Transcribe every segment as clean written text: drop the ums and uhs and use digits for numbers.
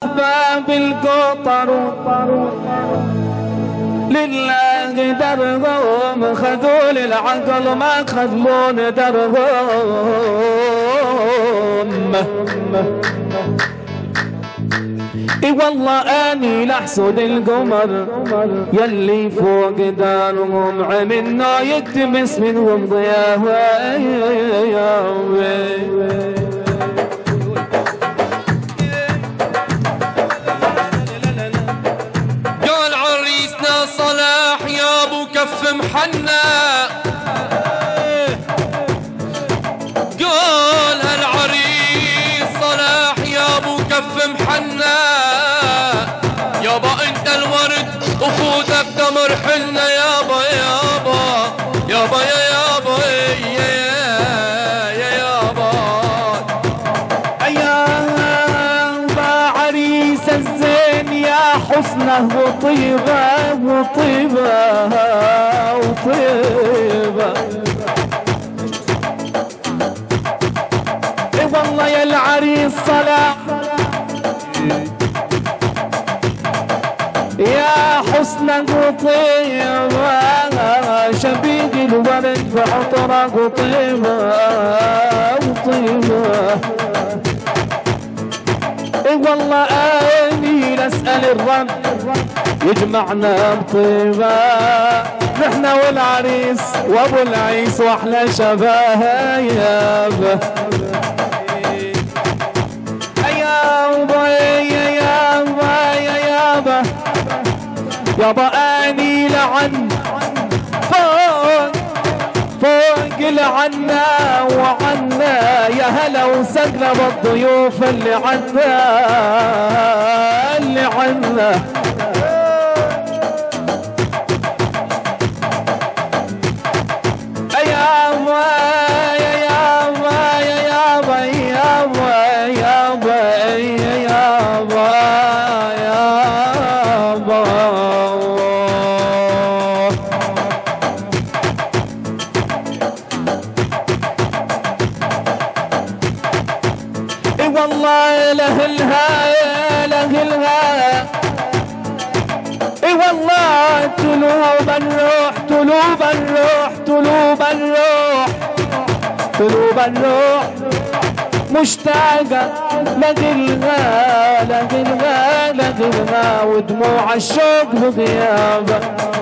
باب القطر لله درهم، خذوا للعقل ما خذلون درهم. اي والله اني لحسد القمر يلي فوق دارهم، عملنا يكتبس منهم ضياء. قال عريسنا صلاح يا ابو كف محنى، قال هالعريس صلاح يا ابو كف محنى، يابا انت الورد وخوذك تمر حنة، يابا يابا يابا يا يابا يا يابا يابا عريس الزين يا حسنه وطيبه وطيبه وطيبه. اي والله يا العريس صلاح يا حسنك وطيبة، شبيك الورد بعطرك وطيبة وطيبة. اي والله اني نسأل الرب يجمعنا بطيبة، نحنا والعريس وابو العيس واحلى شباب. يابا اني لعن فوق لعنا وعنا، يا هلا وسهلا بالضيوف اللي عنا اللي عنا. يابا يا يابا يا يابا يابا يابا يابا والله لهلها لهلها. اي والله تلوب الروح تلوب الروح تلوب الروح تلوب الروح، مشتاقة لقلها لقلها لقلها، ودموع الشوق بغيابة.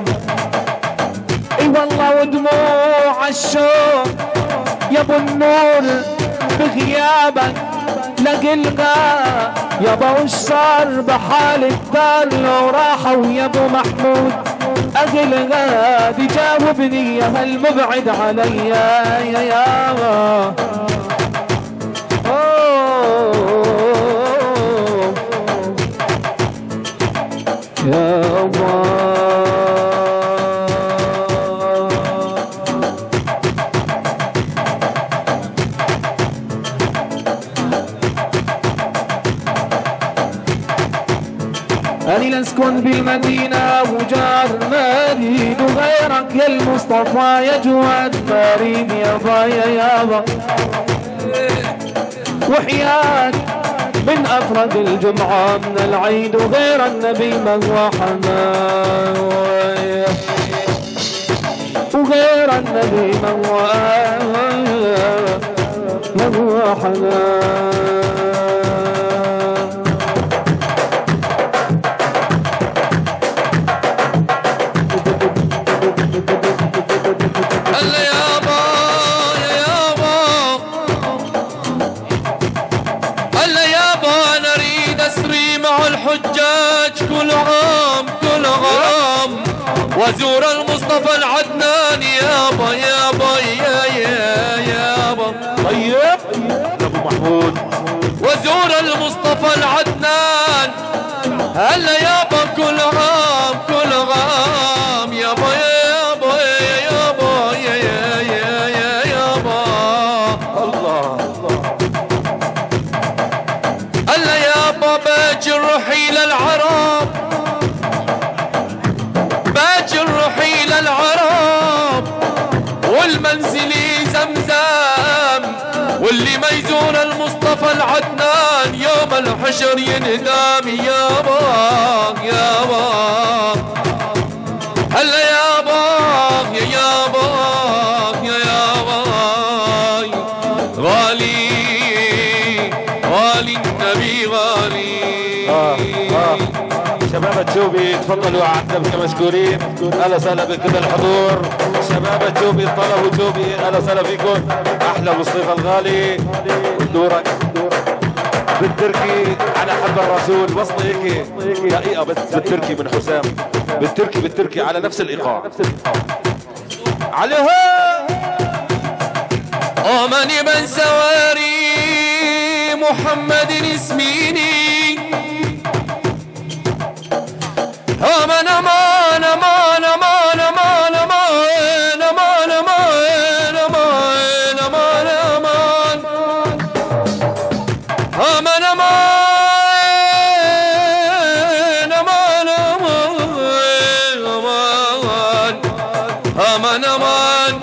اي والله ودموع الشوق يا ابو النور بغيابك لقلقا. يابا وش صار بحال الدار لو راحوا يا ابو محمود اقلقا، دي جاوبني يا هالمبعد عليا يا يابا. يابا أني لنسكن بالمدينة وجار مريد، وغيرك يا المصطفى يا جواد مريد يابا يا يابا. وحياك من أفرد الجمعة من العيد، وغير النبي من هو حنان، وغير النبي من هو حنان. الحجاج كل عام كل عام، وزور المصطفى العدنان يابا يابا يا يابا. طيب ابو محمود وزور المصطفى العدنان، هلا يابا كل عام كل عام يابا يابا يابا يا يابا. الله هلا يابا باجي الرحيل العرب، باجي الرحيل العرب، والمنزلي زمزم، واللي ما يزور المصطفى العدنان يوم الحشر ينهدام يابا يابا هلا يابا يا يابا يا يابا غالي غالي النبي غالي. شباب التوبي تفضلوا عندنا كمشكورين. اهلا وسهلا بكل الحضور. شباب التوبي طلبوا توبي. اهلا وسهلا فيكم. احلى مصطفى الغالي دورك بالتركي على حب الرسول. وصل هيك دقيقه بس بالتركي من حسام. بالتركي على نفس الايقاع عليها. آمني من سواري محمد اسميني أمان أمان أمان أمان أمان أمان أمان أمان أمان أمان أمان أمان أمان أمان أمان أمان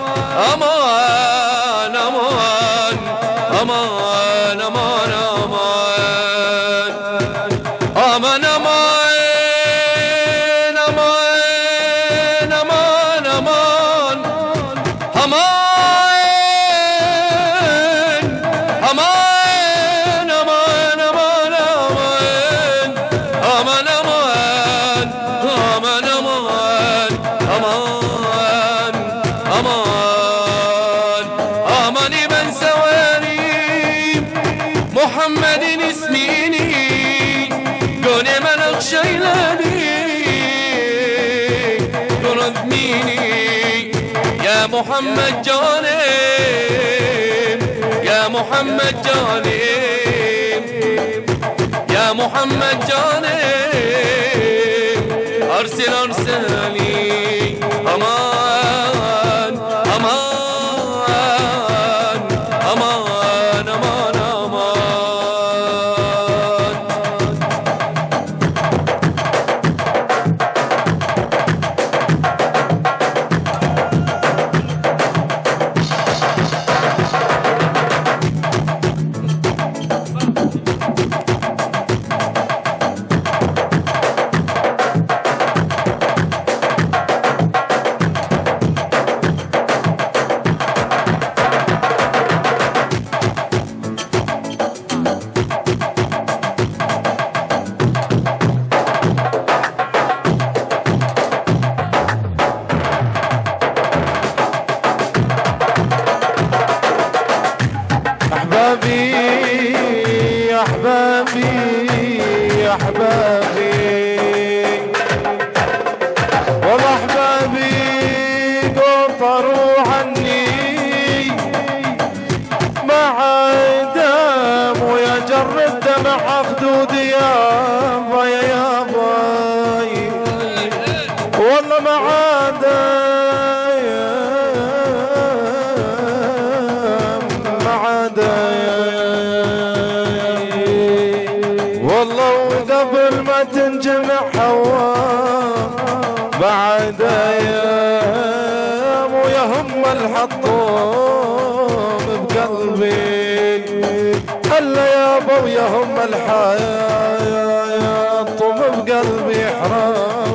أمان أمان أمان محمد اسميني قولي ملك شيلاني يردميني يا محمد جاني يا محمد جاني يا محمد جاني أرسل أرسلني أمان أمان أمان أمان يا أحبابي يا أحبابي والله أحبابي قطروا عني مع دم ويا جر الدمع خدودي يابا يا يابا والله مع والله وقبل ما تنجمع حواء بعد ايام ويهم الحطوم بقلبي هلا يابا ويهم الحطوم بقلبي حرام.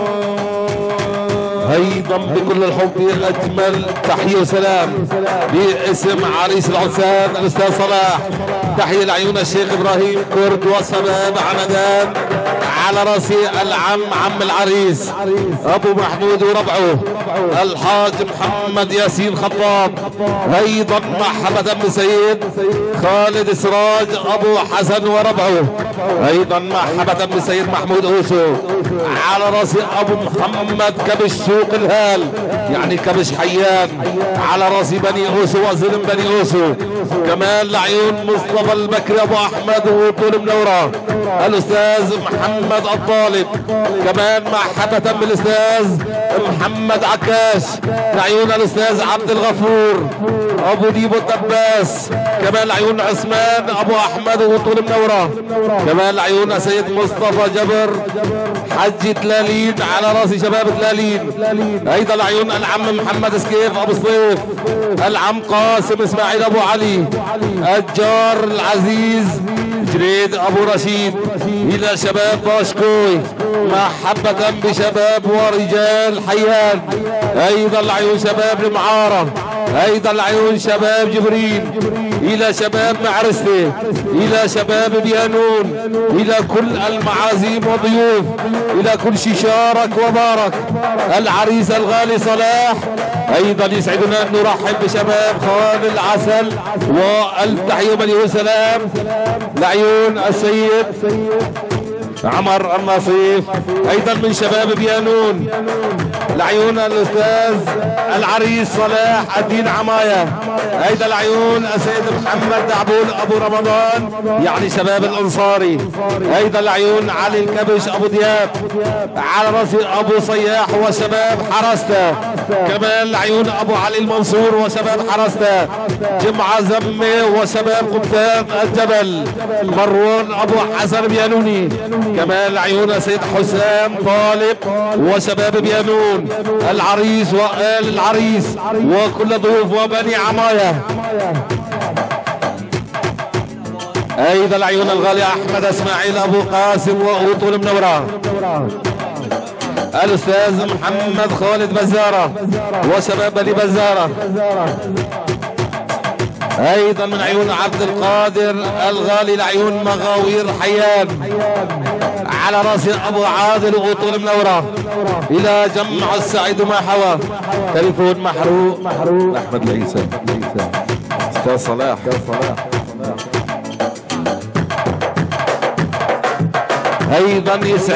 ايضا بكل الحب اجمل تحيه وسلام باسم عريس العرسان الاستاذ صلاح. تحيه لعيون الشيخ ابراهيم كرد والشباب عمدان على راسي عم العريس ابو محمود وربعه الحاج محمد ياسين خطاب. ايضا مرحبا بن سيد خالد سراج ابو حسن وربعه. ايضا مرحبا بن سيد محمود اوسو على راسي ابو محمد كبش سوق الهال يعني كبش حيان على راسي بني اوسو وزلم بني اوسو. كمان لعيون مصطفى البكري ابو احمد وطول منوره الاستاذ محمد الطالب، كمان محبة بالاستاذ محمد عكاش لعيون الاستاذ عبد الغفور ابو ديبو الدباس، كمان لعيون عثمان ابو احمد وطول منوره، كمان لعيون سيد مصطفى جبر حج تلالين على راس شباب تلالين، ايضا لعيون العم محمد سكيف ابو صيف، العم قاسم اسماعيل ابو علي، الجار العزيز جريد ابو رشيد، الى شباب باشكوي محبة بشباب ورجال حيان، ايضا لعيون شباب المعارة، ايضا لعيون شباب جبريل، الى شباب معرسته، الى شباب بيانون، الى كل المعازيم والضيوف، الى كل شي شارك وبارك، العريس الغالي صلاح. ايضا يسعدنا ان نرحب بشباب خوان العسل، والف تحيه ومليون سلام لعيون السيد عمر النصيف، ايضا من شباب بيانون لعيون الاستاذ العريس صلاح الدين عمايه، ايضا لعيون السيد محمد دعبول ابو رمضان يعني شباب الانصاري، ايضا لعيون علي الكبش ابو دياب على راس ابو صياح وشباب حرسته، كمان لعيون ابو علي المنصور وشباب حرسته، جمعه زمه وشباب قبطان الجبل، مروان ابو حسن بيانوني، كمان لعيون سيد حسام طالب وشباب بيانون، العريس وآل العريس وكل ضيوف وبني عماية، ايضا لعيون الغالي احمد اسماعيل ابو قاسم وطول منوره، الاستاذ محمد خالد بزاره وشباب بني بزاره، ايضا من عيون عبد القادر الغالي لعيون مغاوير حيان على راس ابو عادل وطول منوره، الى جمع السعيد وما حوى، تليفون محروق احمد العيسى استاذ صلاح. ايضا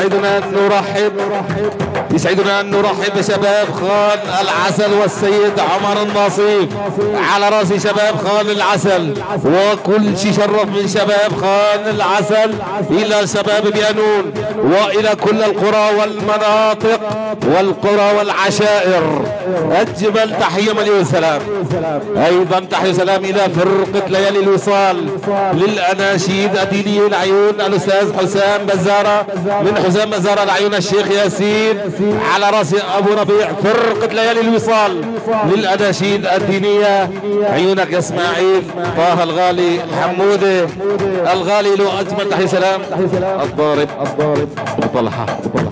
يسعدنا ان نرحب بشباب خان العسل والسيد عمر النصيف على راس شباب خان العسل، وكل شي شرف من شباب خان العسل الى شباب بيانون والى كل القرى والمناطق والقرى والعشائر الجبل، تحيه مليون سلام. ايضا تحيه سلام الى فرقه ليالي الوصال للاناشيد الدينيه لعيون الاستاذ حسام بزاره، من حسام بزاره لعيون الشيخ ياسين على راس ابو ربيع، فرقه ليالي الوصال للاناشيد الدينيه عيونك يا اسماعيل طه الغالي حموده الغالي له اجمل تحيه سلام، الضارب ابو طلحه.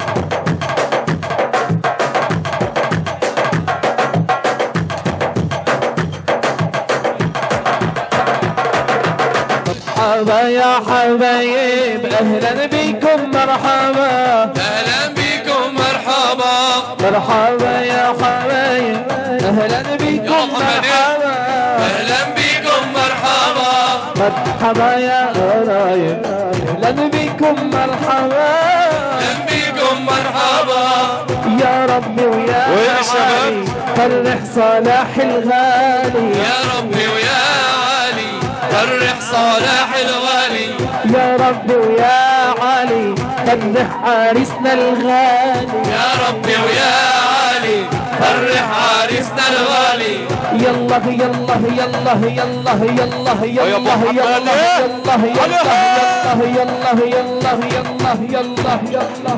مرحبا يا حبايب اهلا بكم مرحبا، اهلا بكم مرحبا، مرحبا يا حبايب اهلا بكم مرحبا، اهلا بكم مرحبا، مرحبا يا غرايب اهلا بكم مرحبا، اهلا بكم مرحبا، يا ربي ويا علي فرح صلاح الغالي، يا ربي ويا علي فرح صلاح الغالي، يا ربي ويا علي فرح عريسنا الغالي، يا ربي ويا علي فرح عريسنا الغالي، يلا يلا يلا يلا يلا يلا يلا يلا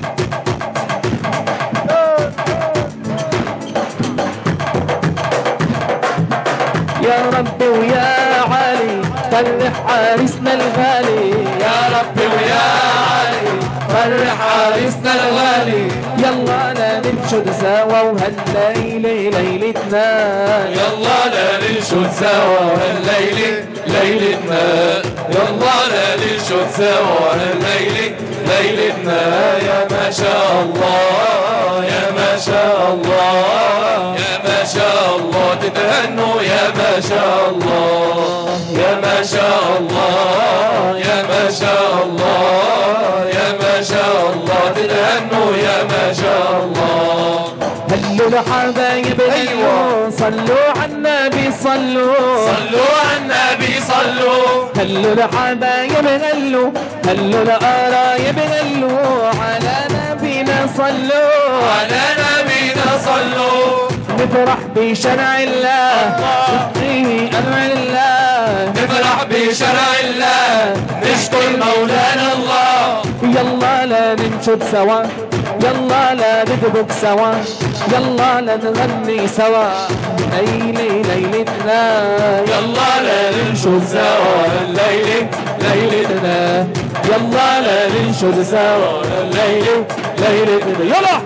يا ربي ويا علي فرح عريسنا الغالي، يا ربي ويا علي فرح عريسنا الغالي، يلا لا ننشد سوا وهالليلة ليلتنا، يلا لا ننشد سوا هالليلة ليلتنا، يلا لا ننشد سوا هالليلة ليلتنا، يا ما شاء الله يا ما شاء الله يا ما شاء الله تتهنوا، يا ما شاء الله يا ما شاء الله يا ما شاء الله يا ما شاء الله تتهنوا، يا ما شاء الله. هلوا الحبايب أيوة. صلوا على النبي صلوا صلوا على النبي صلوا. هلوا الحبايب غلوا هلوا القرايب غلوا على نبينا صلوا على نبينا صلوا. نفرح بشرع الله نبقيه أمر الله نفرح بشرع الله نشكر مولانا الله. يلا لا ننشد سوا يلا لا ندبك سوا يلا لا نغني سوا ليلي ليلتنا يلا لا ننشد سوا الليلة ليلتنا. يلا لا ننشد سوا الليلة ليلتنا يلا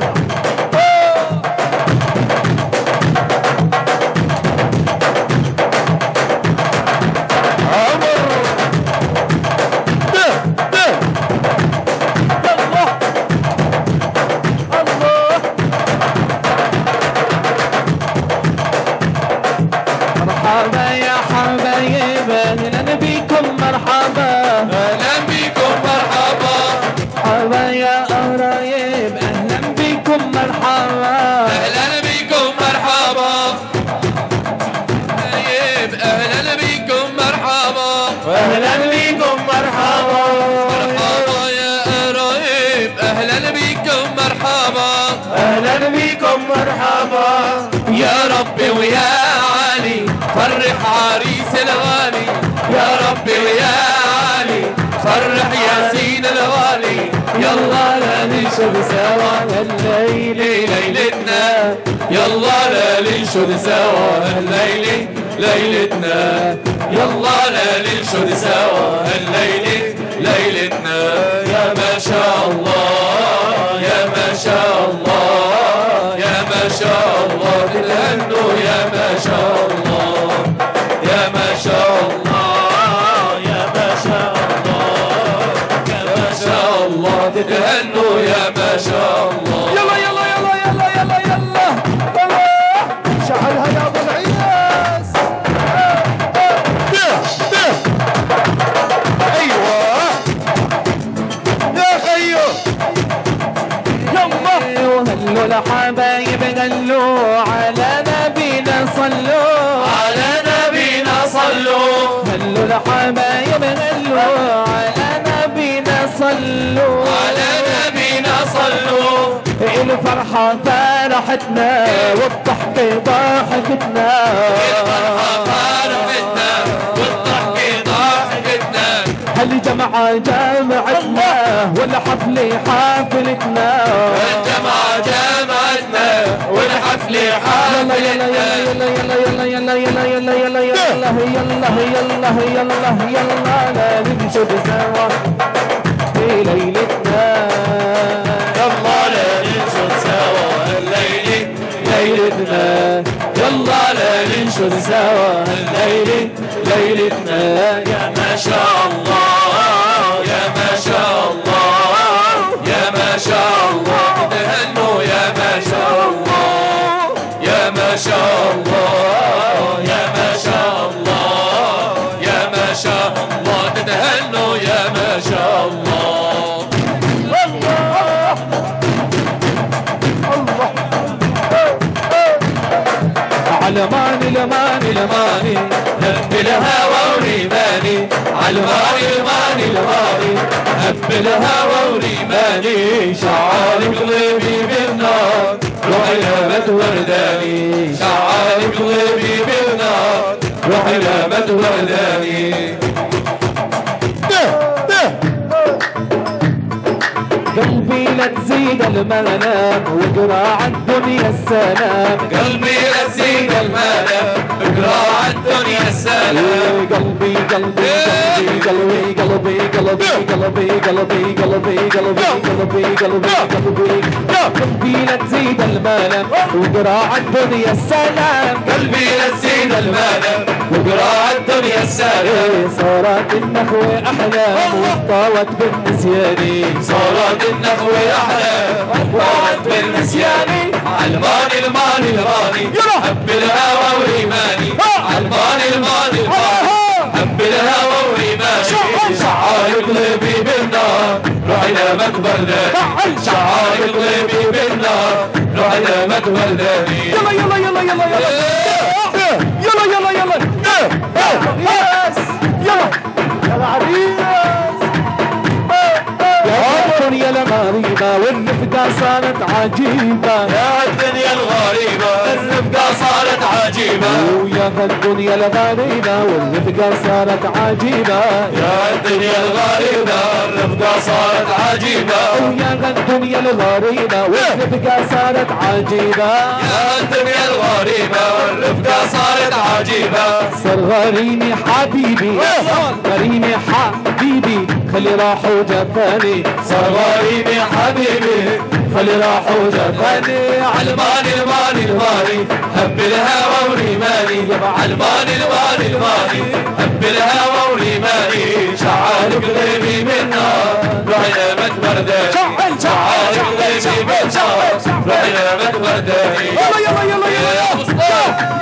مرحبا يا حبايب اهلا بكم مرحبا أهلا بكم مرحبا. مرحبا يا قرايب اهلا بكم مرحبا أهلا بكم مرحبا. طيب أهلا بكم مرحبا. اهلا بكم مرحبا مرحبا يا قرايب أهلا بكم مرحبا. اهلا بكم مرحبا يا ربي ويا علي فرح عريس الغالي. يا ربي ويا علي فرح ياسين الغالي. يلا لا ننشد سوا الليل ليلتنا يلا لا ننشد سوا الليلة ليلتنا. يلا لا ننشد سوا الليلة ليلتنا. يا ما شاء الله يا ما شاء الله يا ما شاء الله تتهنوا يا ما شاء الله يا ما شاء الله يا ما شاء الله يا ما شاء الله تتهنوا يا ما شاء الله. يلا يلا يلا يلا يلا يلا يلا شعلها يا ابو العياس ايوه يا خيو يلا وهلوا الحبايب غلوا على نبينا صلوا على نبينا صلوا. هلوا الحبايب غلوا على نبينا صلوا على نبينا صلوا. الفرحة فرحتنا والضحك ضحكتنا الفرحة فرحتنا والضحك ضحكتنا. هالجمعة جمعتنا والحفل حفلتنا الجمعة جمعتنا والحفل يلا حفلتنا. يلا يلا يلا يلا يلا يلا يلا يلا يلا يلا يلا يلا لا ننشد سوا في ليلتنا يلا لا ننشد سوا الليلة ليلتنا. يلا لا ننشد سوا الليلة ليلتنا. يا ما شاء الله يا ما شاء الله يا ما شاء الله تتهنوا يا ما شاء الله يا ما شاء الله يا ما شاء الله يا ما شاء الله تتهنوا يا ما شاء الله. علماني لماني لماني هب الهوى وريماني علماني الماني الماني هب الهوى وريماني شعار قلبي بالنار روحي لمت ورداني شعار قلبي بالنار روحي لمت ورداني. قلبي لا تزيد المنام واقرا عالدنيا السلام قلبي لا تزيد المنام اقرا عالدنيا السلام. قلبي قلبي قلبي قلبي قلبي قلبي قلبي قلبي قلبي قلبي قلبي قلبي قلبي لا تزيد المنام واقرا عالدنيا السلام قلبي لا تزيد المنام واقرا عالدنيا السلام. صارت النخوة أحلام وطاوت بالنسياني صارت النخوة أحلام وطاوت بالنسياني. علماني الماني الماني حب الهوى وريماني علماني الماني الماني حب الهوى وريماني. شعار قلبي بالنار روحي لمك برداني شعار قلبي بالنار روحي لمك برداني. يلا يلا يلا يلا يلا يلا يلا يلا يس يلا يلا عريس يا الدنيا الغريبة والرفقة صارت عجيبة يا الدنيا الغريبة الرفقة صارت عجيبة ويا الدنيا الغريبة والرفقة صارت عجيبة يا الدنيا الغريبة الرفقة صارت عجيبة ويا الدنيا الغريبة والرفقة صارت عجيبة يا الدنيا الغريبة والرفقة صارت عجيبة صار غريمي حبيبي غريمي حبيبي خلي راح وجفاني صار غريبي حبيبي خلي راح وجفاني علماني الماني الماني هب الهوى وريماني علماني الماني الماني هب الهوى وريماني شعال قلبي من نار رحنا متبرداني شعال قلبي من نار رحنا متبرداني يلا يلا يلا يا مصطفى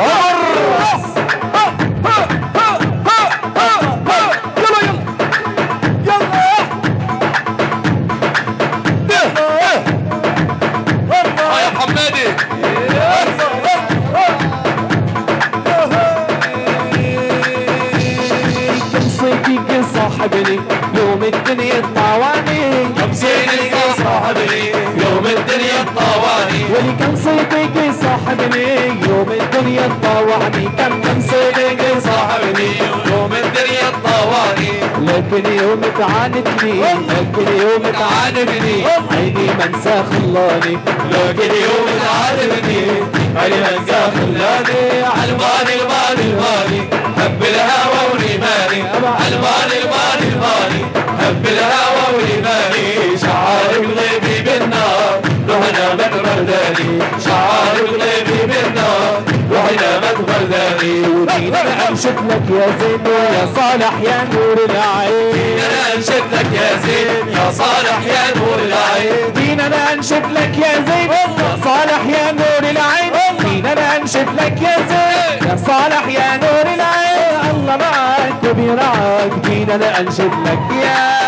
صاحبني يوم الدنيا الطواني كم صيدك صاحبني يوم الدنيا الطواني ولكم صيدك صاحبني يوم الدنيا الطواني كم صيدك صاحبني يوم الدنيا الطواني لكن يوم تعاندني لكن يوم تعاندني عيني منسى خلاني لكن يوم تعاندني عيني منسى خلاني علماني الماني الماني هب الهوى وريماني علماني الماني الماني هب الهوى وريماني شعار قلبي بالنار رحنا متبرداني شعار قلبي بالنار رحنا متبرداني ودينا انشد لك يا زين يا صالح يا نور العين انا انشد لك يا زين يا صالح يا نور العين دينا انشد لك يا زين يا صالح يا نور العين دينا انشد لك يا زين يا صالح يا نور العين الله معك وبيرعاك دينا انشد لك يا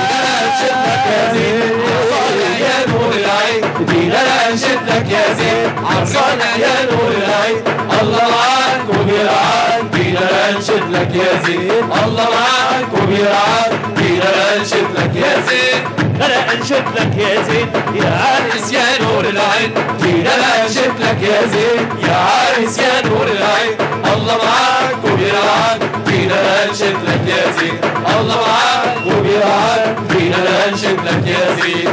زين يا صالح يا نور العين دينا انشد لك يا زين عرسنا يا نور العين الله معاك وبيرعاك دينا انشد لك يا زين الله معاك وبيرعاك دينا انشد لك يا زين انا انشد لك يا زين يا عارس يا نور العين دينا انشد لك يا زين يا عارس يا نور العين الله معاك وبيرعاك دينا انشد لك يا زين الله معاك وبيرعاك دينا انشد لك يا زين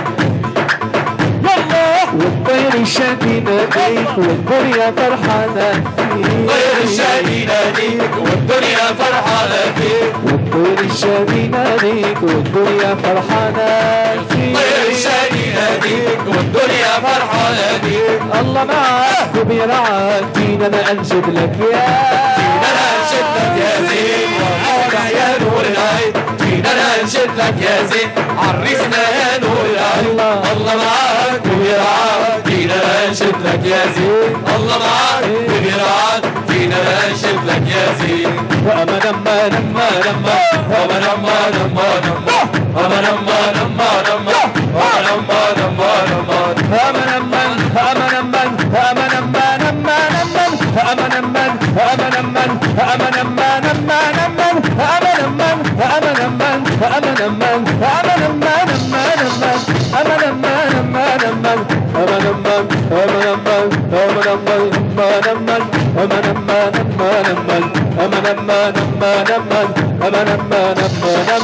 والطير الشادي ناديك والدنيا فرحانة فيك طير الشادي ناديك والدنيا فرحانة فيك والطير الشادي ناديك والدنيا فرحانة فيك طير الشادي ناديك والدنيا فرحانة فيك الله معاك وبيرعاك دينا انا انشد لك يا دينا انشد لك يا زين وعرسنا يا نور العين دينا انشد لك يا زين عرسنا يا نور العين الله معاك وبيرعاك دينا انشد لك يا زين الله معاك وبيرعاك دينا انشد لك يا زين وأما لما لما لما أما لما لما لما أما لما لما لما أما لما لما لما أما لما أما لما أما لما لما لما أما لما أما لما أما لما لما لما أما لما أما لما أما لما أما لما لما لما أما لما لما لما أما لما أما لما أما لما لما أما لما لما لما أما لما لما لما أما لما لما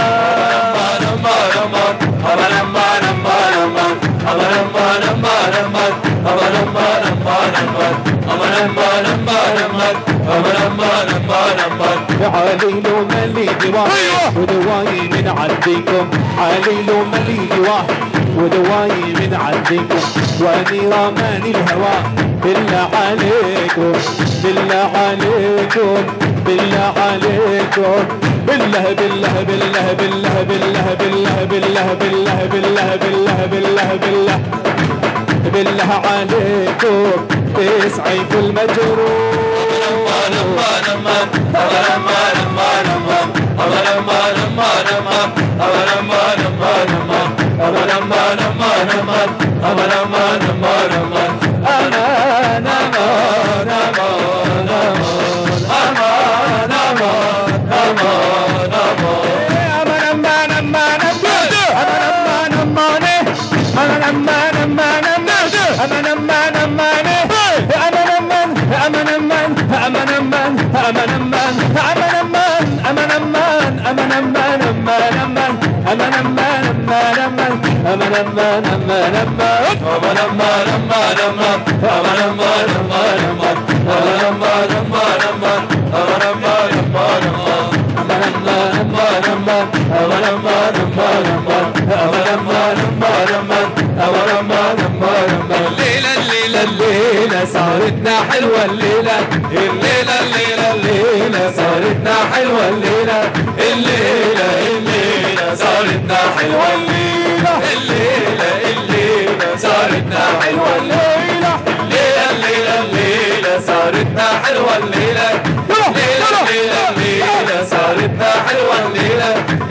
عليل وملي دواي ودواي من عندكم عليل وملي دواي ودواي من عندكم واني رماني الهوى بالله عليكم بالله عليكم بالله عليكم بالله بالله بالله بالله بالله بالله بالله بالله بالله بالله بالله بالله بالله عليكم تسعي في المجروح أنا الليلة صارتنا حلوة الليلة الليلة صارتنا حلوة الليلة صارتنا حلوة الليلة صارتنا حلوة الليلة صارتنا حلوة الليلة صارتنا حلوة الليلة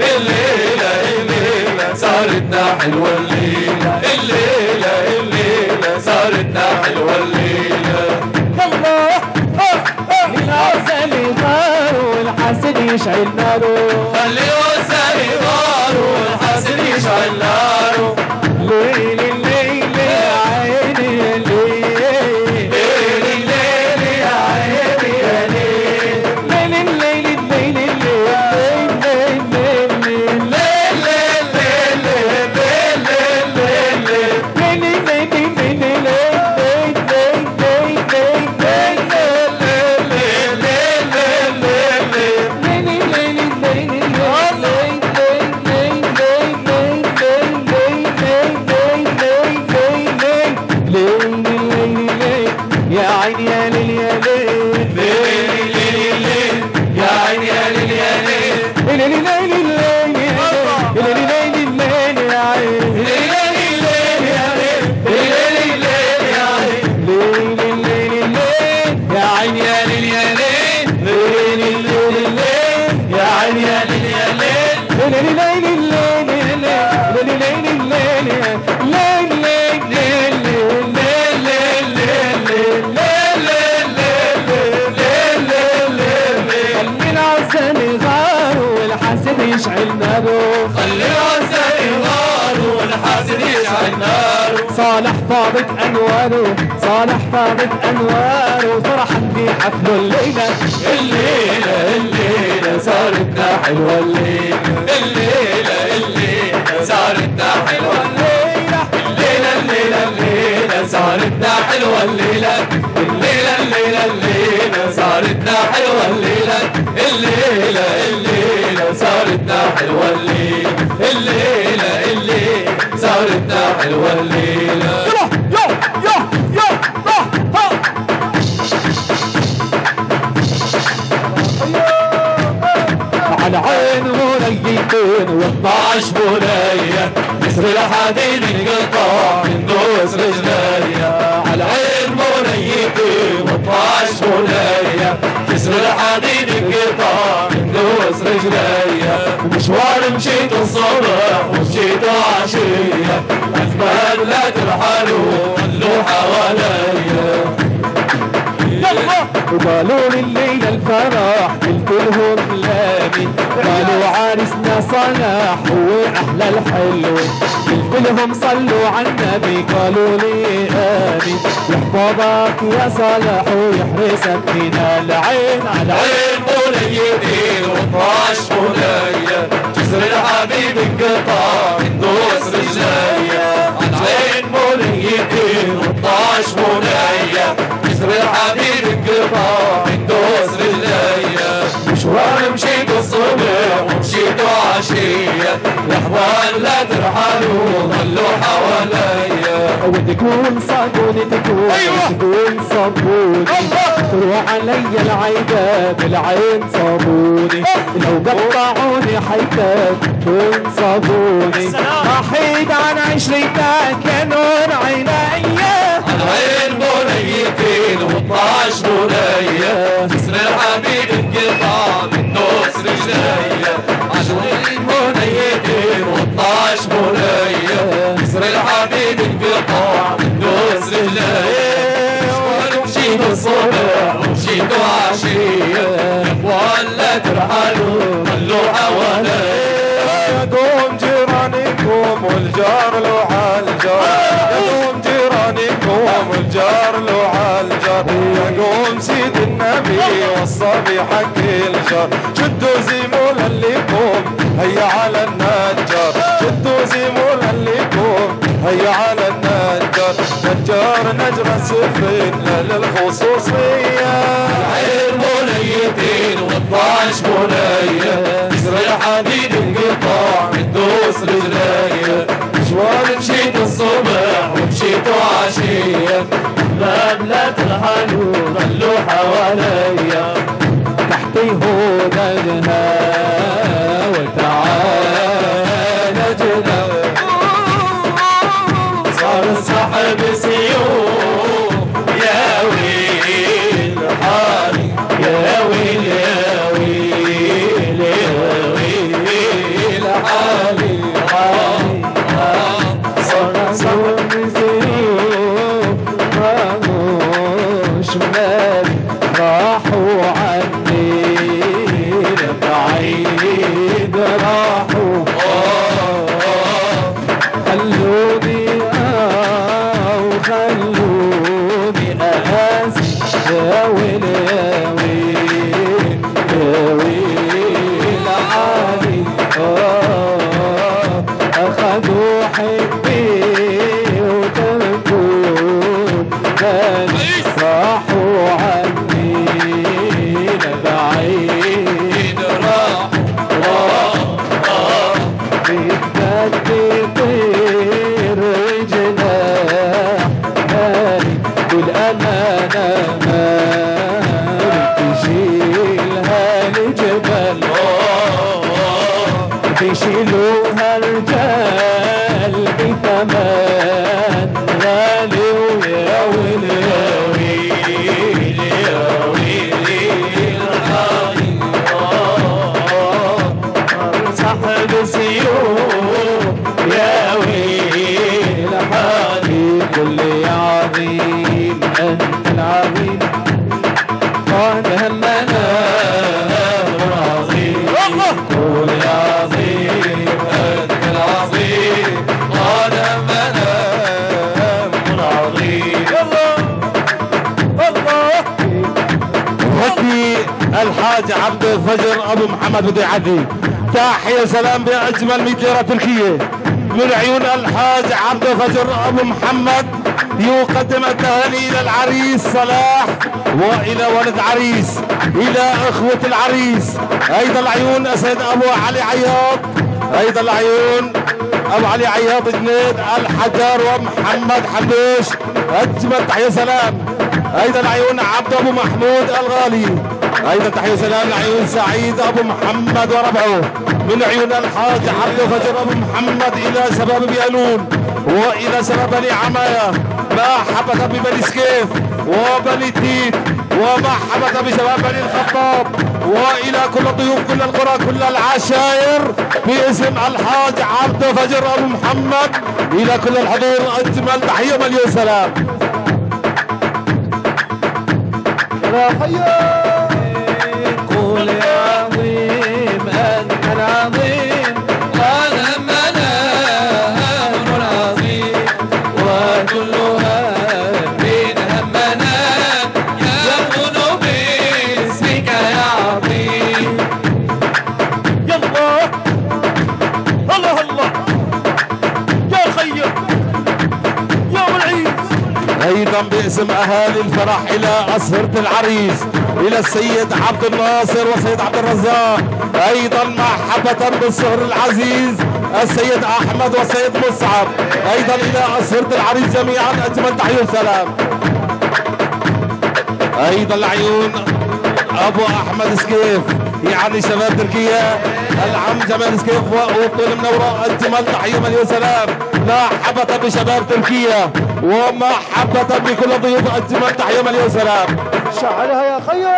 صارتنا حلوة الليلة صارتنا حلوة الليلة الله العسل يغار والحاسد يشعل ناره خلي العسل يغار والحاسد يشعل ناره ليل الليل يا عيني يا ليل ليل الليل يا عيني يا ليل ليل الليل الليل يا عيني يا ليل يا ليل يا عيني يا ليل يا ليل ليل ليل يشعل ناره خلي العسل يغار والحاسد يشعل ناره صالح فاضت انواره صالح فاضت انواره فرحا في حفل الليله الليلة صارتنا حلوة الليلة صارتنا حلوة الليلة صارتنا حلوة الليلة صارتنا حلوة الليلة صارتنا حلوة الليلة صارتنا حلوة الليلة على عين منيتين و12 بنية كسر الحديد انقطع من دوس رجليا على عين منيتين و12 بنية كسر الحديد انقطع من دوس رجليا مشوار مشيت الصبح ومشيت عشية أتمنى لا ترحلوا خلوا حواليا وقالوا لي الليلة الفرح قلت لهم لامن قالوا عريسنا صلاح هو أحلى الحلو قلت لهم صلوا على النبي قالوا لي آمين يحفظك يا صلاح ويحرسك من العين على عين منيتين و12 بنية جسر الحبيب انقطع من دوس رجليا عين منيتين و12 بنية جسر الحبيب انقطع من دوس رجليا مشوار مشيت الصبح ومشيت عشية يا اخوان لا ترحلوا ضلوا حواليا ودي تكون صابوني تكون صابوني تروح علي العيدة بالعين صابوني لو قطعوني حيتك تكون صابوني أحيد عن عشرتك يا نور عينيا العين بنيتين و12 بنية جسر الحبيب انقطع من دوس رجليا عشرين بنيتين و12 بنية جسر الحبيب انقطع من دوس رجليا ومشيت الصبح ومشيت عشية ولا ترحلوا خلوا حواليا دوم جيرانكم والجار له عالجار دوم جيرانكم والجار له عالجار يقوم سيد النبي والصبي حق الجار شدوا زيمولا لكم هيا على النجار جدوا زيمولا لكم هيا على النجار نجار نجرة سفينة للخصوصية العين بوليتين و12 بولية كسر الحديد انقطاع بتدوس رجليا مشوار مشيت الصبح ومشيت عشية بلاد الحنون ضلوا حواليا تحتي هدنها وتعال نجنا صار السحب سيوف يا ويل حالي يا ويل يا ويل يا ويل حالي صار بسيوف مش مالي راحوا عني بعيد راحوا خلوني خلوني أقاسي يا ويل يا ويل يا ويل حالي أخذوا حبي وتركون بالي راحوا عني بعيد راحوا بدك تطير وجناح مالي والأمانة مالي تشيلها الجبل تشيلوها الرجال بثمن غالي ويا ويل يا ويل يا ويل الحالي صاحب سيوف يا ويل حالي كل عظيم أنت العظيم قد همنا عظيم كل عظيم أنت العظيم قد همنا عظيم وفي الحاج عبد الفجر ابو محمد بدي عدي تحية سلام باجمل 100 ليرة تركية من عيون الحاج عبد الفجر ابو محمد يقدم التهاني الى العريس صلاح والى ولد عريس الى اخوة العريس ايضا العيون السيد ابو علي عياض ايضا العيون ابو علي عياض جنيد الحجر ومحمد حلوش اجمل تحية سلام ايضا العيون عبد ابو محمود الغالي ايضا تحية سلام لعيون سعيد ابو محمد وربعه من عيون الحاج عبد الفجر ابو محمد الى شباب بيالون والى شباب بني عمايه مرحبا ببني سكيف وبني تيت ومرحبا بشباب بني الخطاب والى كل ضيوف كل القرى كل العشائر باسم الحاج عبد الفجر ابو محمد الى كل الحضور اجمل تحيه مليون سلام. قول يا عظيم أنت العظيم قد همنا أمر عظيم وكلها من همنا يكون باسمك يا عظيم. يلا الله الله يا خير يا العيد. ايضا باسم اهالي الفرح الى اسهرة العريس الى السيد عبد الناصر والسيد عبد الرزاق ايضا محبة بالسهر العزيز السيد احمد والسيد مصعب ايضا الى اسهرة العريس جميعا اجمل تحية وسلام. ايضا العيون ابو احمد سكيف يعني شباب تركيا العم جمال سكيف وطول منورة اجمل تحية مليون سلام. مرحبا بشباب تركيا ومرحبا بكل ضيوف اجمل تحية مليون سلام. شعلها يا خير.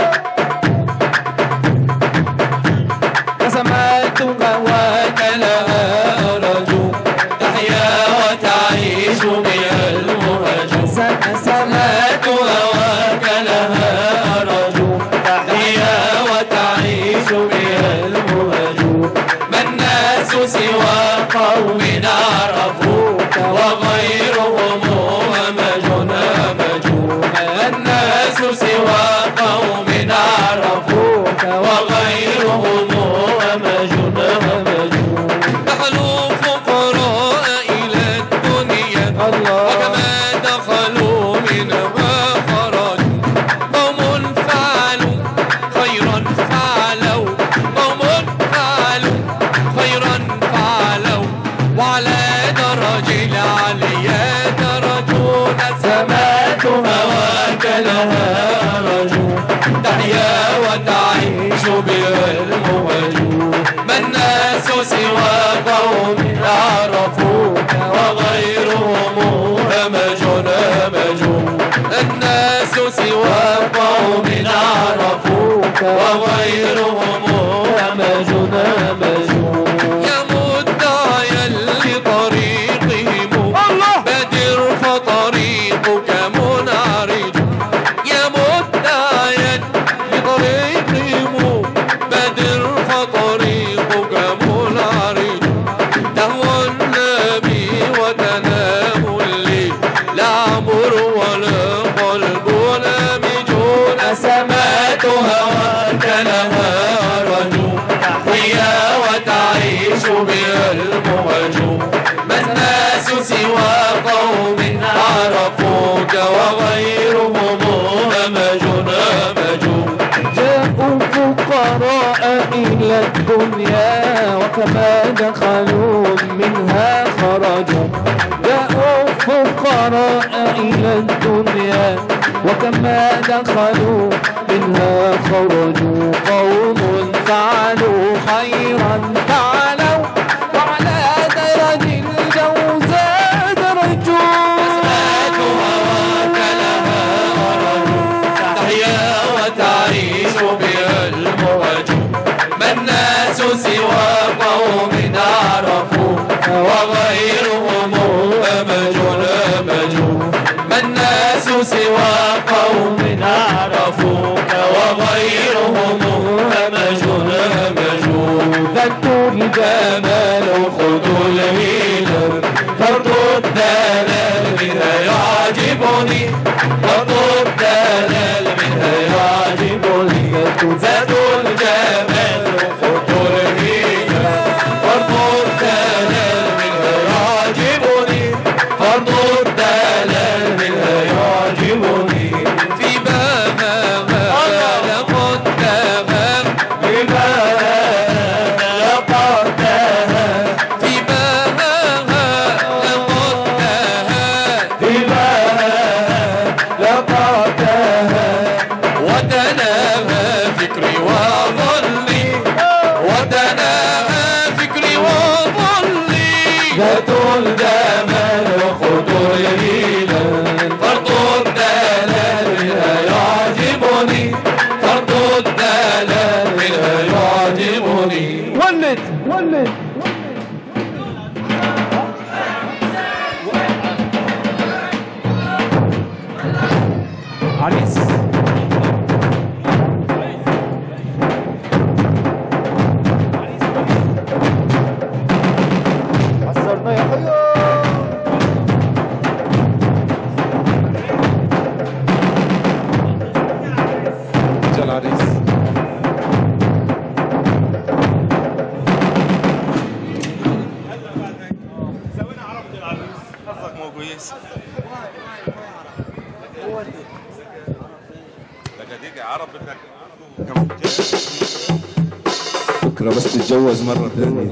سمعتك وكلها أرجو تحيا وتعيش بها المهج. سمعتك وكلها أرجو تحيا وتعيش بها المهج. ما الناس سوى قوم عرفوك وغيرهم همج همج. ما الناس سوى قوم عرفوك وغيرهم همج همج. وكما دخلوا منها خرجوا قوم فعلوا خيرا فعلوا قوم فعلوا خيرا فعلوا وعلى درج العليا درجون سماتها وكلها رجوا تحيا وتعيش بها الموجود ما الناس سوى قوم عرفوك وغيرهم همج الناس سوى قوم عرفوك وغيرهم همج يا مدعيا لطريقهم بدر فطريقك منعرج يا مدعيا لطريقهم بدر فطريقك منعرج تهوى النبي وتنام الليل لا عمر ولا قلب نامجون سماتها وكلها رجو تحيا وتعيش بها الموج ما الناس سوى قوم عرفوك وغيرهم همج جاءوا فقراء إلى الدنيا وكما دخلوا منها خرجوا جاءوا فقراء إلى الدنيا وكما دخلوا منها خرجوا قوم فعلوا خيرا فعلوا وعلى درج الجوزاء درجوا تحيا وتعيش بها الموج ما الناس سوى قوم عرفوك وغيرهم همج ما الناس سوى قوم عرفوك وغيرهم همج ذكوا الجمال خذوا الهيلر فرد الدلال منها يعجبني فرد الدلال منها يعجبني زادوا الجمال خذوا الهيلر فرد الدلال منها يعجبني فرد الدلال منها يعجبني في بابها لقد تغام في بابها لقد تهام في بابها لقد تهام في بابها لقد تهام ودناها فكري وظلي ودناها فكري وظلي ذات الجمال خذوا الهلال فرد الدلال منها يعجبني فرد الدلال منها يعجبني ولد عريس عصرنا يا خيو جل عريس بكره بس تتجوز مرة ثانية.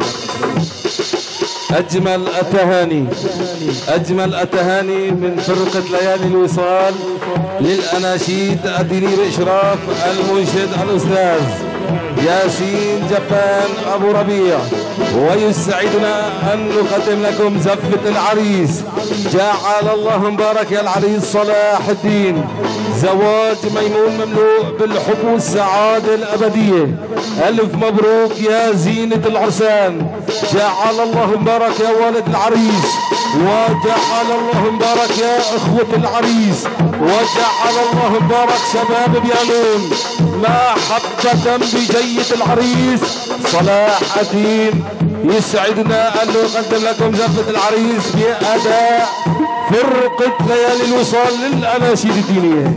أجمل التهاني من فرقة ليالي الوصال للأناشيد الدينية بإشراف المنشد الأستاذ ياسين جبان أبو ربيع. ويسعدنا أن نقدم لكم زفة العريس. جعل الله مبارك يا العريس صلاح الدين، زواج ميمون مملوء بالحب والسعادة الأبدية. ألف مبروك يا زينة العرسان. جعل الله مبارك يا والد العريس، وجعل الله مبارك يا إخوة العريس، وجعل الله مبارك شباب بيانون محبة بجية العريس صلاح الدين. يسعدنا أن نقدم لكم زفة العريس بأداء فرقة ليالي الوصال للأناشيد الدينية.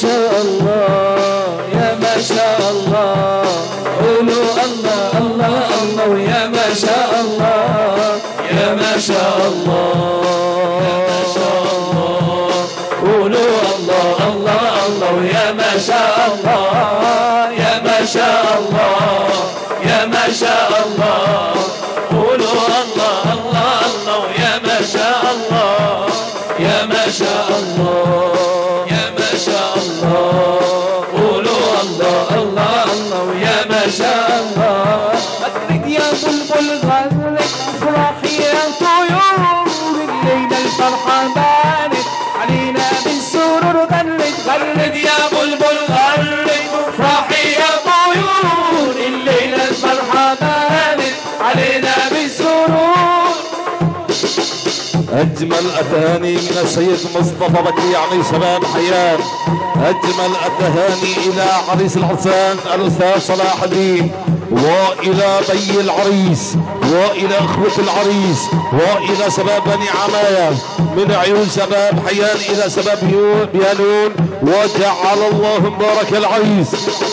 شاء الله يا ما شاء الله قولوا الله الله الله ويا ما شاء الله يا ما شاء الله يا ما شاء الله قولوا الله الله الله ويا ما شاء الله يا ما شاء الله يا ما شاء الله قولوا الله الله الله ويا ما شاء الله يا ما شاء الله يا ما شاء الله قولوا الله الله الله ويا ما شاء الله غرد يا بلبل غرد افرحي يا طيور الليلة الفرحة بانت علينا بالسرور غرد غرد يا بلبل غرد افرحي يا طيور الليلة الفرحة بانت علينا بالسرور. أجمل أتهاني من السيد مصطفى بكري يعني شباب حيان. أجمل التهاني إلى عريس الحسين الأستاذ صلاح الدين وإلى بي العريس وإلى أخوة العريس وإلى شباب بني عماية من عيون شباب حيان إلى شباب بيانون وجعل الله مبارك العريس.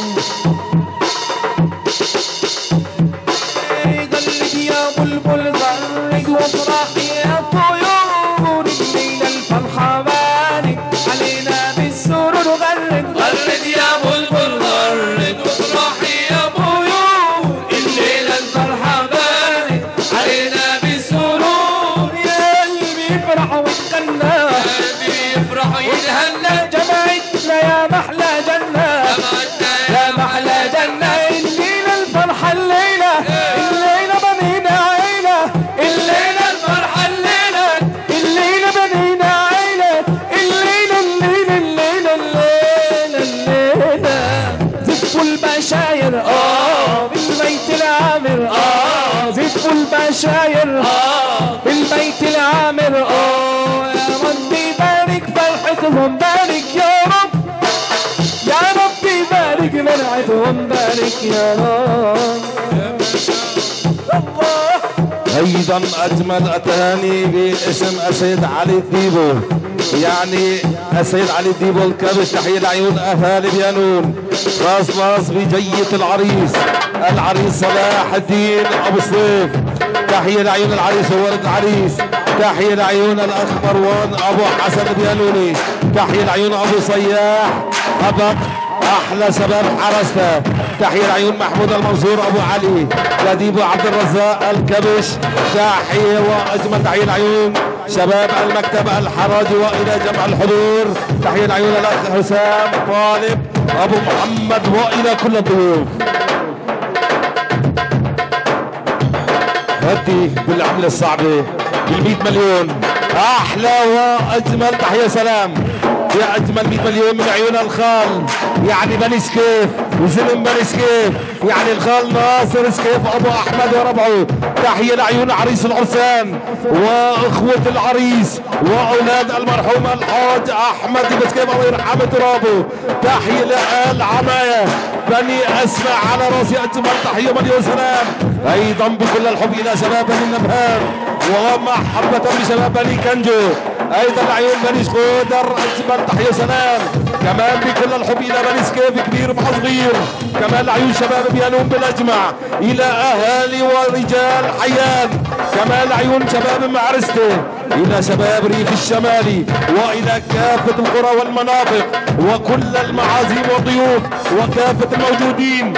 غرد يا بلبل غرد وافرحي يا طيور الليلة الفرحة بانت علينا بالسرور غرد غرد يا بلبل غرد وافرحي يا طيور الليلة الفرحة بانت علينا بالسرور. يا قلبي يفرح ويتغنى يا قلبي يفرح ويتهنى جمعتنا يا محلى جنة يا محلى جنة الليلة الفرحة الليلة الليلة بنينا عيلة الليلة الفرحة الليلة الليلة بنينا عيلة الليلة الليلة الليلة الليلة الليلة زفوا البشاير بالبيت العامر زفوا البشاير بالبيت العامر يا ربي بارك فرحتهم بارك يا رب يا ربي بارك فرحتهم بارك يا رب. ايضا اجمل التهاني باسم السيد علي الديبو يعني السيد علي الديبو الكبش. تحيه لعيون اهالي بيانون راس بجية العريس صلاح الدين ابو سيف. تحيه لعيون العريس وولد العريس. تحيه لعيون الاخ مروان ابو حسن بيانوني. تحيه لعيون ابو صياح ابق احلى شباب حرسته. تحيه لعيون محمود المنصور ابو علي لديبو عبد الرزاق الكبش. تحيه واجمل تحيه لعيون شباب المكتب الحراجي والى جمع الحضور. تحيه لعيون الاخ حسام طالب ابو محمد والى كل الضيوف. هدي بالعمله الصعبه بال100 مليون احلى واجمل تحيه سلام يا اجمل 100 مليون من عيون الخال يعني بني سكيف وزلم بني سكيف يعني الخال ناصر سكيف ابو احمد وربعه. تحيه لعيون عريس العرسان واخوه العريس واولاد المرحوم الحاج احمد بن سكيف الله يرحم ترابه. تحيه لآل عمايه بني اسمع على راسي اجمل تحيه مليون سلام. ايضا بكل الحب الى شباب بني النبهان ومحبه بشباب بني كنجو. ايضا عيون بني شخودر اجمل تحيه سلام. كمان بكل الحب الى بني سكيف كبير مع صغير. كمان عيون شباب بيانون بالاجمع الى اهالي ورجال حيان. كمان عيون شباب معرسته الى شباب ريف الشمالي والى كافه القرى والمناطق وكل المعازيم والضيوف وكافه الموجودين.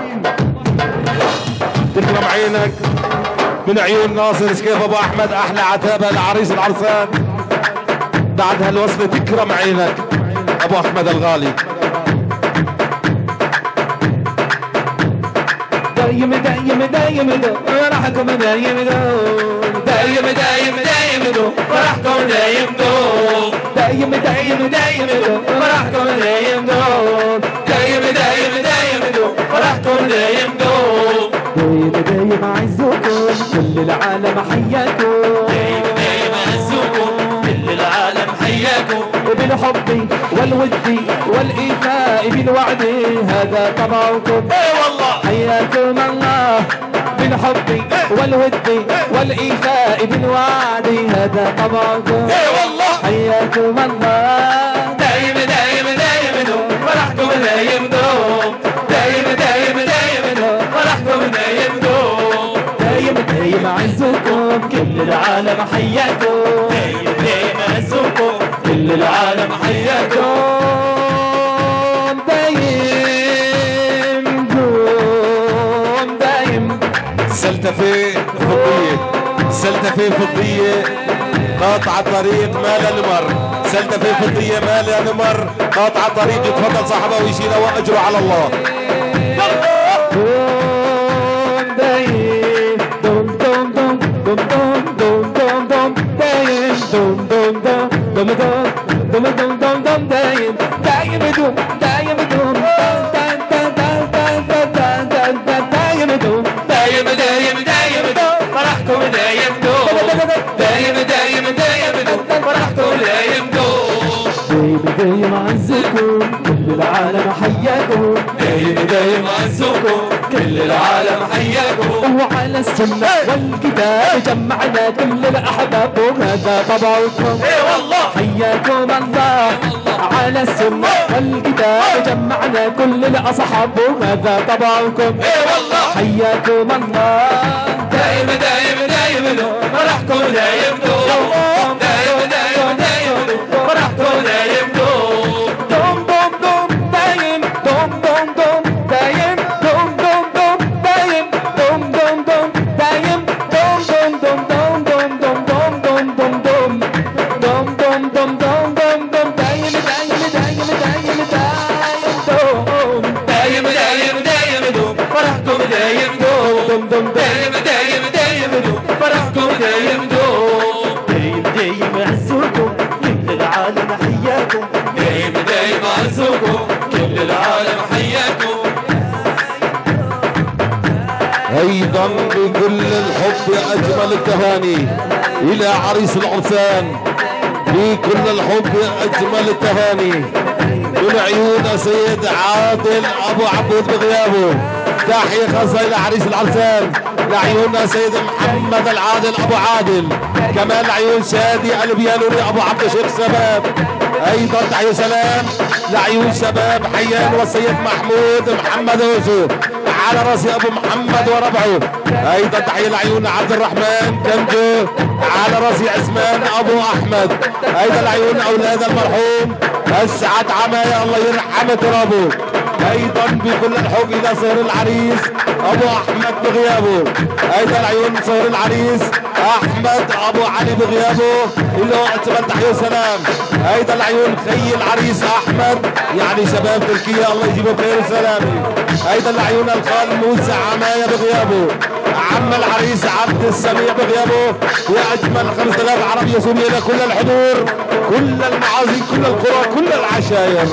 تكرم عينك من عيون ناصر سكيف ابو احمد احلى عتابه لعريس العرسان. بعد هالوصله تكرم عينك ابو احمد الغالي. دايم دايم دايم دو فرحكم دايم دو دايم دايم دايم دو فرحكم دايم دو دايم دايم دايم دو فرحكم دايم دو دايم دايم دايم دو فرحكم دايم دو دايم دايم عزكم كل العالم حياكم دايم دايم عزكم كل العالم حياكم بالحب والود والإيفاء بالوعد هذا طبعكم. اي والله حياكم الله بالحب والود والإيفاء بالوعد هذا طبعكم. اي والله حياكم الله دايم دايم دايم دايم دوم دايم دايم دايم دوم فرحكم دايم دوم دايم دايم عزكم كل العالم حياكم دايم دايم عزكم كل العالم حياكم دايم دوم دايم سلتفي فضية سلتفي فضية قاطع الطريق ما لا نمر سلتفي فضية ما لا نمر قاطع الطريق يتفضل صاحبه ويشيله واجره على الله دايم دوم دوم دوم دوم دوم دوم دوم دايم دوم دوم دوم دوم دوم دوم دوم دوم دايم دايم دوم دايم دوم دايم دوم دايم دايم دايم دوم فرحكم دايم دوم دايم دايم دايم دوم فرحكم دايم دوم دايم دايم عزكم كل العالم حياكم دايم دايم عزكم كل العالم حياكم وعلى السنة والكتاب جمعنا كل الأحباب وهذا طبعكم اي والله حياكم الله على السنة والكتاب جمعنا كل الأصحاب وهذا طبعكم اي والله حياكم الله دايم دايم دايم دوم فرحكم دايم دوم دايم دايم دايم دوم فرحكم دايم دوم دوم دوم دوم دايم دوم دوم دوم دايم دوم دوم دوم دايم دوم دوم دوم دايم دوم دوم دوم دوم دوم دوم دوم دوم دوم دوم دوم دوم دوم دوم دوم دايم دايم دايم دايم دايم دوم دايم دايم دايم دوم فرحكم دايم دوم دوم دوم دايم دايم دايم دوم فرحكم دايم دوم دايم دايم عزكم كل العالم حياكم دايم دايم عزكم كل العالم حياكم ايضا بكل الحب اجمل التهاني الى عريس العرسان بكل الحب اجمل التهاني من عيون سيد عادل ابو عبود بغيابه تحيه خاصه الى عريس العرسان لعيون سيد محمد العادل ابو عادل كمان لعيون شادي البيانوري ابو عبد الشيخ شباب ايضا تحيه سلام لعيون شباب حيان والسيد محمود محمد يوسف على راسي ابو محمد وربعه ايضا تحيه لعيون عبد الرحمن كنجو على راسي عثمان ابو احمد ايضا لعيون اولاد المرحوم اسعد عمايه الله يرحم ترابه ايضا بكل الحب الى صهر العريس ابو احمد بغيابه ايضا لعيون صهر العريس احمد ابو علي بغيابه له اجمل تحيه وسلام ايضا لعيون خي العريس احمد يعني شباب تركيا الله يجيبه بخير وسلامه ايضا لعيون الخال موسى عمايه بغيابه عم العريس عبد السميع بغيابه واجمل 5000 عربي سوري الى كل الحضور كل المعازي كل القرى كل العشاير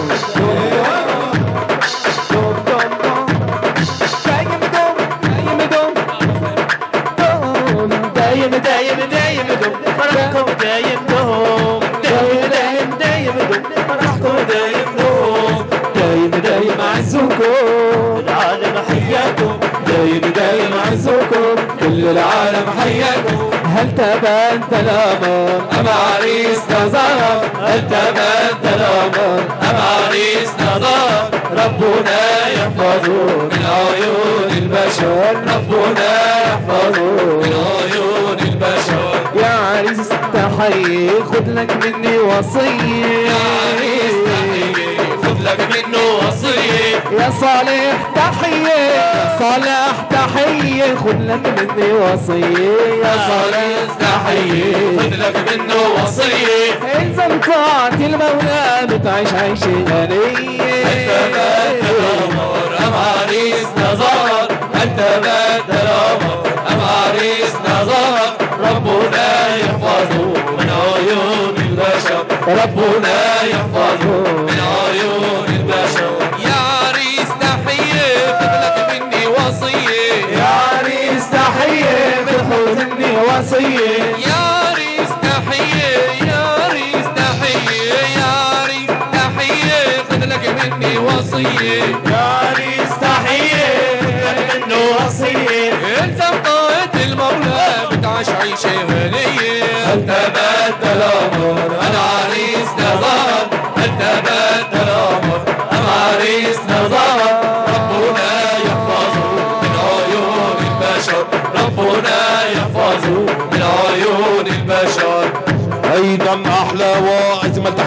دايم دايم دايم دوم فرحكم دايم دوم دايم دايم دايم دوم فرحكم دايم دوم دايم دايم عزكم العالم حياكم دايم دايم عزكم كل العالم حياكم هل تبت الامر ام عريس نظام هل تبت الامر ام عريس نظام ربنا يحفظه من عيون البشر ربنا يحفظه من عيون البشر يا عريس استحي خد لك مني وصية يا عريس تحيي خذ لك منه وصية يا صالح تحية صالح تحية خد لك مني وصية يا صالح تحيي خذ لك منه وصية الزم طاعة المولى بتعيش عيشة غنية انت بدل الامر ام عريس نظام انت بدل الامر ام عريس نظام ربنا يحفظه من عيون البشر ربنا يحفظه من عيون البشر يا عريس تحية خذ لك مني وصية يا عريس تحية بتاخد مني وصية يا عريس تحية يا عريس تحية يا عريس تحية خذ لك مني وصية يا عريس تحية خد منه وصية الزم طاعة المولى بتعيش عيشة غنية هل تبدل الأمر أنا عريس نظام هل تبدل الأمر أنا عريس نظام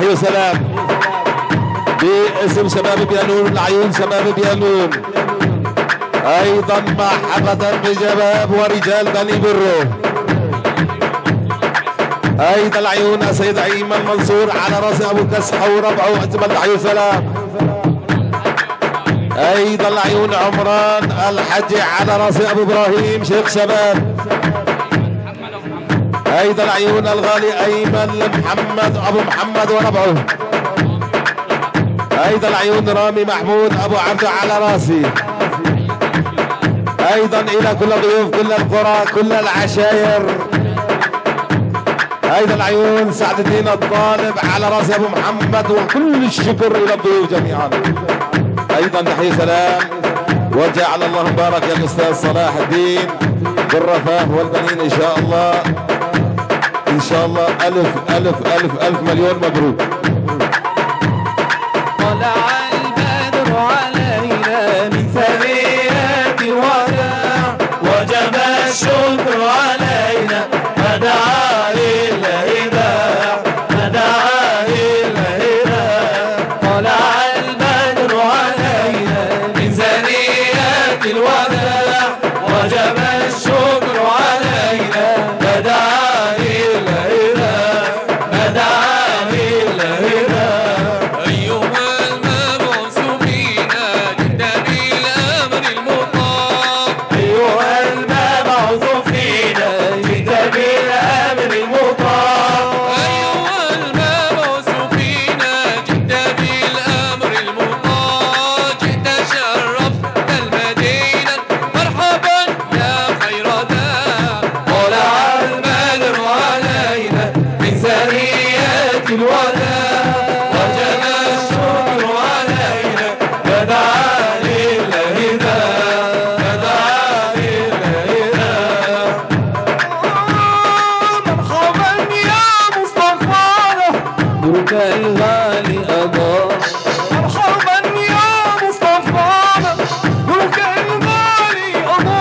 تحية وسلام باسم شباب بيانون العيون شباب بيانون ايضا مرحبا بشباب ورجال بني برو ايضا العيون السيد ايمن منصور على راس ابو كسحه وربعه اجمل تحية وسلام ايضا العيون عمران الحجي على راس ابو ابراهيم شيخ شباب ايضا العيون الغالي ايمن محمد ابو محمد وربعه ايضا العيون رامي محمود ابو عبده على راسي ايضا الى كل الضيوف كل القرى كل العشاير ايضا العيون سعد الدين الطالب على راس ابو محمد وكل الشكر الى الضيوف جميعا ايضا تحية سلام وجعل الله مبارك يا الاستاذ صلاح الدين بالرفاه والبنين ان شاء الله ان شاء الله الف الف الف الف مليون مبروك. طلع البدر علينا من ثنيات الوداع وجب الشكر علينا فدعا للهداع فدعا للهداع طلع البدر علينا من ثنيات الوداع وجب الشكر علينا فدعا للهداع فدعا للهداع أيها المبعوث فينا جئت بالأمر المطاع أيها المبعوث فينا جئت بالأمر المطاع أيها المبعوث فينا جئت بالأمر المطاع جئت شرفت المدينة مرحبا يا خير داع طلع البدر علينا من ثنيات الوداع وجب الشكر علينا فدعا للهداع فدعا للهداع مرحبا يا مصطفانا نورك الغالي أضاء مرحبا يا مصطفانا نورك الغالي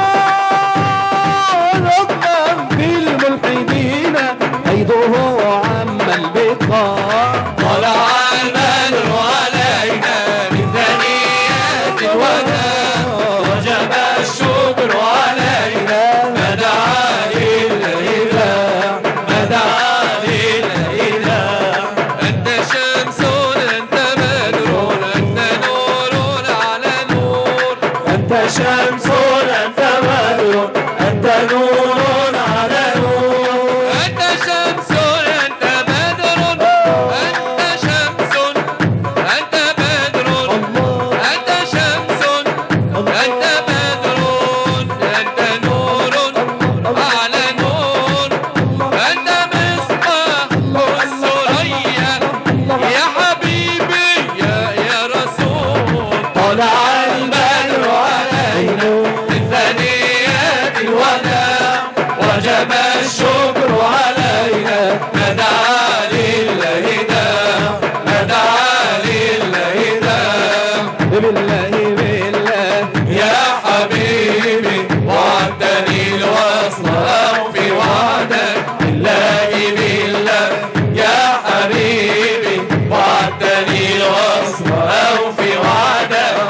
أضاء رغما بالملحدين حيثه عم البقاع طلع البدر علينا من ثنيات الوداع وجب الشكر علينا فدعا للهداع فدعا للهداع أنت شمس أنت بدر أنت نور على نور أنت شمس أنت بدر أنت نور على نور أنت شمس أنت بدر أنت شمس أنت بدر أنت شمس أنت بدر أنت نور على نور أنت مصباح السرية يا حبيبي يا رسول طلع البدر علينا من ثنيات الوداع وجب الشكر علينا فدعا للهداع فدعا للهداع بالله بالله يا حبيبي وعدتني الوصل أو في وعدك بالله بالله يا حبيبي وعدتني الوصل أو في وعدك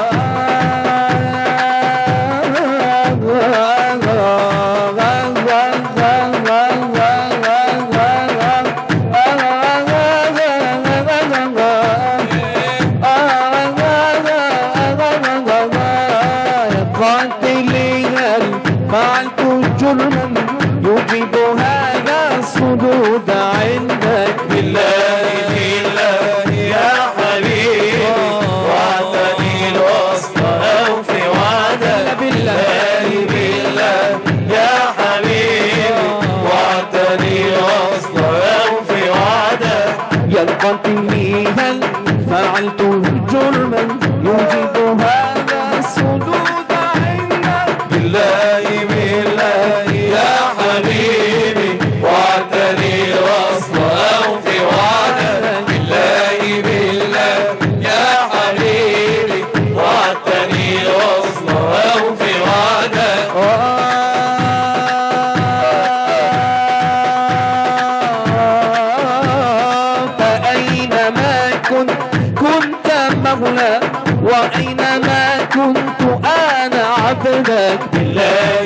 فعلت جرما يجيب هذا الصدود عندك بالله بالله يا حبيبي وعدتني الوصل أو في وعدك بالله بالله يا حبيبي وعدتني الوصل أو في وعدك يلقتني هل فعلت جرما يجيب هذا الصدود عندك بالله بالله يا حبيبي وعدتني الوصل أو في وعدك بالله بالله يا حبيبي وعدتني الوصل أو في وعدك فأينما أينما كنت أنا عبدك بالله